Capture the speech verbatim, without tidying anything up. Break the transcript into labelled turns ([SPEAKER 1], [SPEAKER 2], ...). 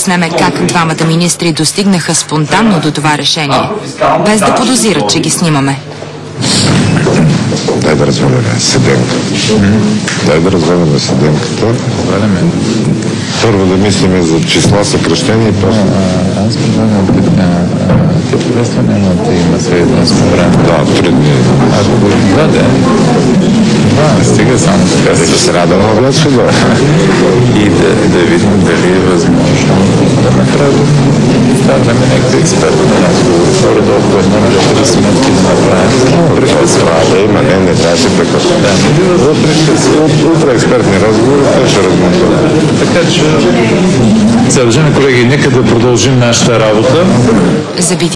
[SPEAKER 1] снеме как двамата министри достигнаха спонтанно до това решение, без да подозират, че ги снимаме.
[SPEAKER 2] Дай да разваляме седенка. Дай да разваляме седенката. Първо да мислиме за числа, съкръщения и после...
[SPEAKER 3] Аз предлагам така. Те приветстване на те има следващото време.
[SPEAKER 2] Да, три дни.
[SPEAKER 3] Ако два ден, два, стига само така.
[SPEAKER 2] Вече сряда на обяд ще да.
[SPEAKER 3] И да, да видим дали е възможно да направим, ставаме някакви експерти на разговори. Горе-долу по едно или три сметки да направим.
[SPEAKER 2] Да, има, не, не трябва да се прекъсва. Утре експертни разговори, те ще размонтуват.
[SPEAKER 3] Така че, уважаеми колеги, нека да продължим нашата работа.